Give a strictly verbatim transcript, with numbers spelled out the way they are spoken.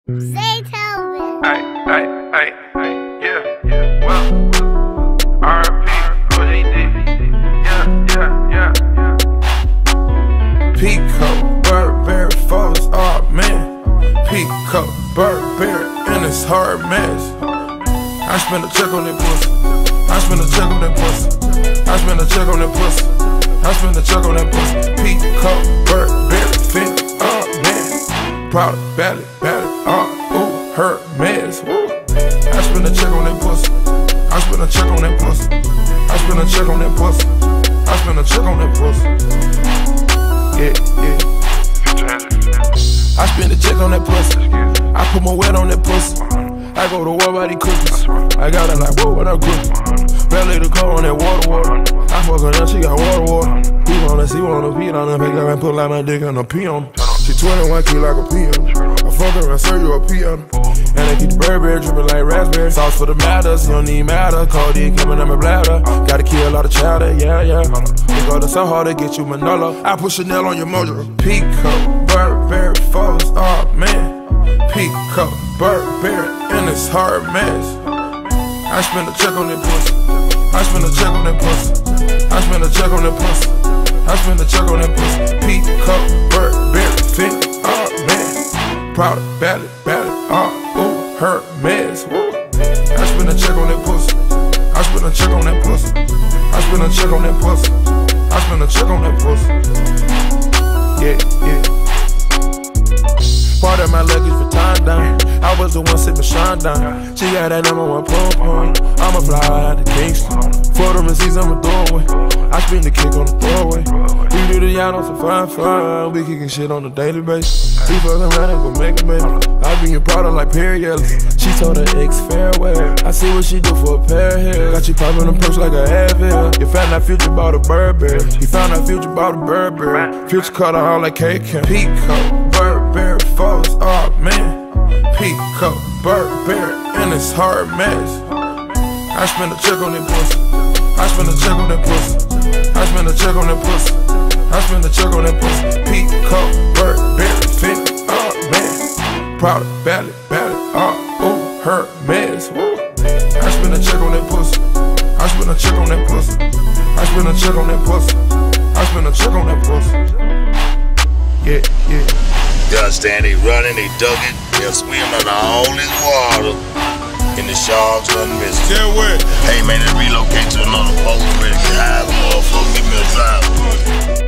Say Telvin. Ay, ay, ay, ay, yeah, yeah, well, R P, O J D, yeah, yeah, yeah, yeah. Pico, Burberry, foes, oh man. Pico, Burberry, and it's hard mess. I spend a check on that pussy. I spend a check on that pussy. I spend a check on that pussy. I spend a check on that pussy. Pico, Burberry, fit, oh man. Proud of Bally, Bally, oh, ooh, her mess. Woo. I spend a check on that pussy. I spend a check on that pussy. I spend a check on that pussy. I spend a check on that pussy. Yeah, yeah. I spend a check on that pussy. I put my wet on that pussy. I go to war by these cookies. I got it like, whoa, what I'm cooking. Belly the car on that water, water. I fuck her up, she got water, water. He wanna see, wanna pee on her. Make her and put like my dick on the pee on her. She twenty-one key like a pee on her. I fuck her and serve you a pee on her. And I keep the Burberry dripping like raspberry. Sauce for the matters, you don't need matter. Codeine coming out my bladder. Gotta kill all the chowder, yeah, yeah. We go to so hard to get you Manolo. I put Chanel on your mojo. Pico, Burberry, foes, oh man. Pico, Burberry, and it's hard mess. I spend a check on that pussy. I spend a check on that pussy. I spend a check on that pussy. I spend a check on that pussy. Pico, Burberry, fit, oh man. Proud of Bally, Bally, oh, ooh, her mess. Woo. I spend a check on that pussy. I spend a check on that pussy. I spend a check on that pussy. I spend a check on that pussy. Yeah, yeah. Part of my luggage for time down. I was the one sipping Sean down. She got that number one pom pom. I'ma fly out to Kingston. For the receipts, I'ma throw away. I spin the kick on the throwaway. We do the yacht on some fine fine. We kicking shit on a daily basis. We fucking around and gon' make it, baby. I be your product like Perry Ellis. She told her ex farewell. I see what she do for a pair of hair. Got you popping them perks like a Advil. You found out Future bought a Burberry. You found out Future bought a Burberry. Future cut her all like cake. Pico, Burberry, foes, oh man. Pico, Burberry, and it's hard mess. I spend a check on that pussy. I spend a check on that pussy. I spend a check on that pussy. I spend a check on that pussy. Pico, Burberry, fit, oh man. Proud of Bally, Bally, oh, ooh, her mess. Woo. I spend a check on that pussy. I spend a check on that pussy. I spend a check on that pussy. I spend a check on that pussy. Yeah, yeah. You understand? They running, they ducking, they're swimming all this water. And the sharks done missing. Yeah, where? Hey man, they relocate to another boat. Ready to get high as a motherfucker. Give me a drive.